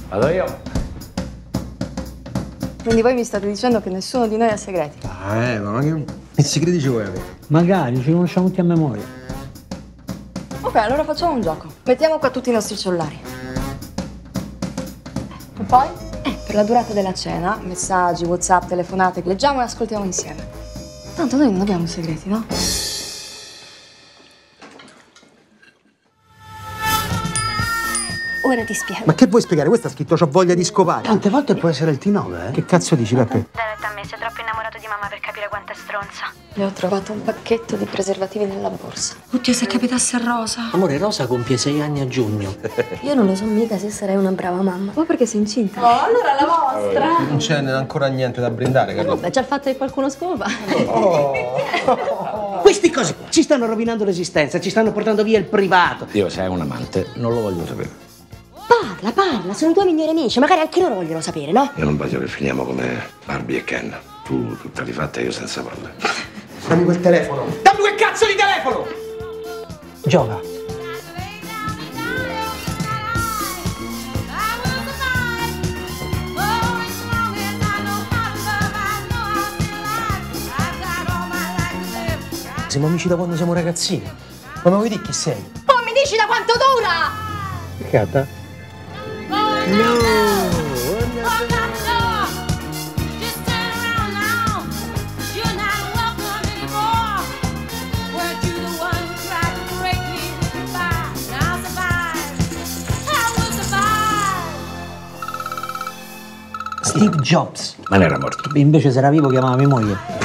Vado io. Quindi voi mi state dicendo che nessuno di noi ha segreti? Ma che segreti ci vuoi avere? Magari, ci conosciamo tutti a memoria. Ok, allora facciamo un gioco. Mettiamo qua tutti i nostri cellulari. E poi? Per la durata della cena, messaggi, WhatsApp, telefonate, leggiamo e ascoltiamo insieme. Tanto noi non abbiamo segreti, no? Ora ti spiego. Ma che vuoi spiegare? Questo ha scritto c'ho voglia di scopare. Tante volte può essere il T9, eh? Che cazzo dici, Peppe? Dai retta a me, sei troppo innamorato di mamma per capire quanto è stronza. Le ho trovato un pacchetto di preservativi nella borsa. Oddio, se capitasse a Rosa. Amore, Rosa compie 6 anni a giugno. Io non lo so mica se sarei una brava mamma. Ma perché sei incinta? Oh, allora la vostra. Non c'è ancora niente da brindare, Carlo. Beh, c'è il fatto che qualcuno scopa. Questi cose ci stanno rovinando l'esistenza, ci stanno portando via il privato. Io, se hai un amante, non lo voglio sapere. Parla, sono i tuoi migliori amici, magari anche loro vogliono sapere, no? Io non voglio che finiamo come Barbie e Ken. Tu tutta rifatta e io senza palle. Dammi quel telefono. Dammi quel cazzo di telefono! Gioca. Siamo amici da quando siamo ragazzini. Ma mi vuoi dire chi sei? Oh, mi dici da quanto dura? Cata? Steve Jobs. Ma ne era morto. Invece se era vivo chiamava mia moglie.